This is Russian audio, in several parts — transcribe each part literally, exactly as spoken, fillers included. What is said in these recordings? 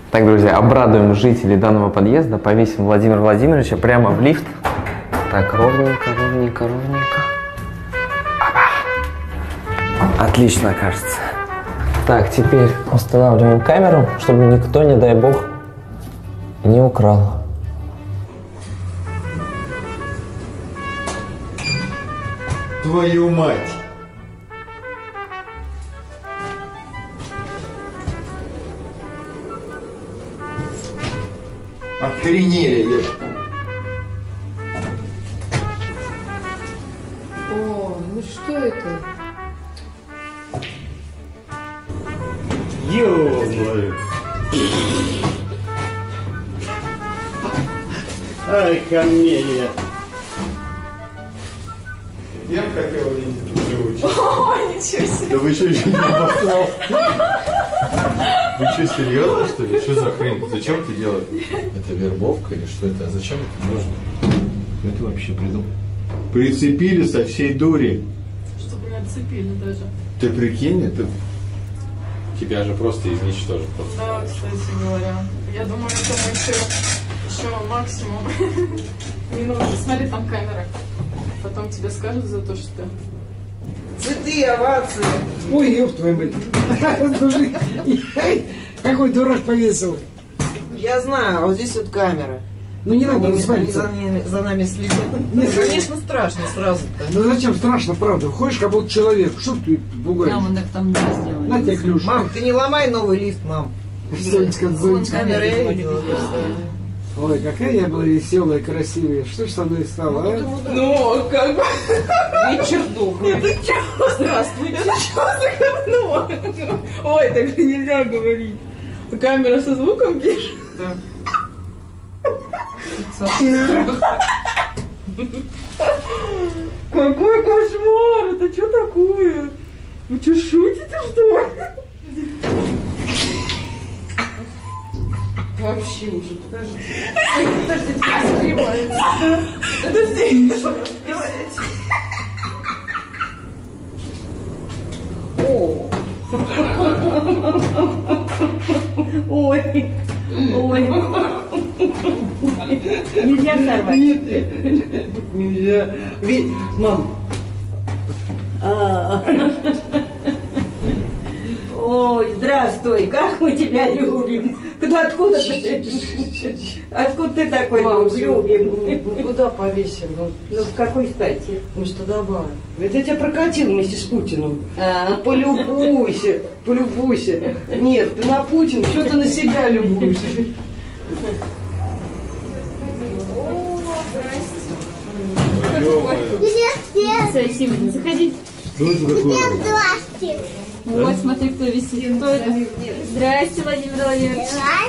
Так, друзья, обрадуем жителей данного подъезда, повесим Владимира Владимировича прямо в лифт. Так, ровненько, ровненько, ровненько. Опа. Отлично, кажется. Так, теперь устанавливаем камеру, чтобы никто, не дай бог, не украл. Твою мать! Охренели! О, ну что это? Ё-моё! Ай, камелия! Я бы хотел видеть эту девочку. Ой, ничего себе! Да вы что, еще не обоссал? Вы что, серьезно, что ли? Что за хрень? Зачем ты делаешь? Это вербовка или что это? А зачем это нужно? Это вообще придумал. Прицепили со всей дури. Чтобы не отцепили даже. Ты прикинь, это... Тебя же просто изничтожат. Да, кстати говоря. Я думаю, это мы еще, еще максимум минуты. Смотри, там камера. Потом тебе скажут за то, что... Цветы, овации. Ой, ёб твою мать. Какой дурак повесил. Я знаю, а вот здесь вот камера. Ну не надо Они развалиться. за, нами- за нами следят. Нет, Конечно, страшно сразу-то. Ну зачем страшно, правда? Ходишь, как будто человек. Что ты пугаешь? Там, так там не сделали. На тебе клюш. Мам, ты не ломай новый лифт, мам. Зонечка, Вон Зонечка. камера я видела. Ой, какая я была веселая, красивая. Что ж со мной стало, а? Ну, как бы... Вечер добрый. Здравствуйте. Ну, ой, так нельзя говорить. Камера со звуком пишет? Да. Какой кошмар! Это что такое? Вы что, шутите, что ли? Вообще уже, подожди. Подожди, ты сливаешься. Подожди, что вы делаете? О! Ой! Ой! Нельзя сорвать? Нет, нельзя. Ви- Мам, А. Ой, здравствуй, как мы тебя любим. Куда, откуда ты? Откуда ты такой Мам, любим? ну куда повесим? Ну, Ну, с какой стати? ну что добавим? Ведь я тебя прокатил вместе с Путиным. А, Полюбуйся, полюбуйся. Нет, ты на Путина, что ты на себя любуешься? Симон, заходи. Что это такое? Вот, смотри, кто висит. Кто это? Здрасте, Владимир Владимирович.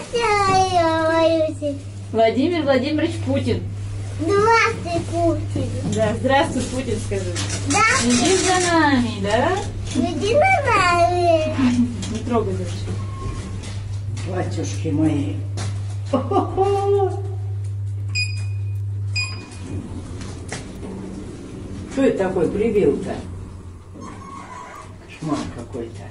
Владимир Владимирович Путин. Здравствуй, Путин. Да, здравствуй, Путин, скажи. Да, Иди за нами, да? иди на нами. Не трогай дальше. батюшки мои. Что это такой привил-то? Кошмар какой-то.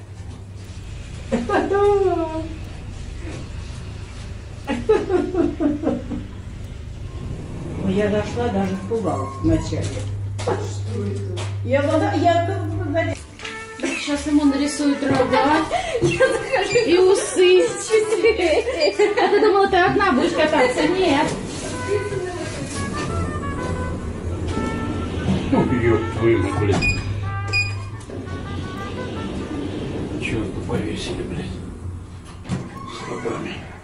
Я дошла, даже испугалась вначале. Что это? Я, я, Сейчас ему нарисуют рога и усы. А ты думала, ты одна будешь кататься? Нет. Ну, ёб твою мать, блядь. Чёрт повесили, блядь. С рогами.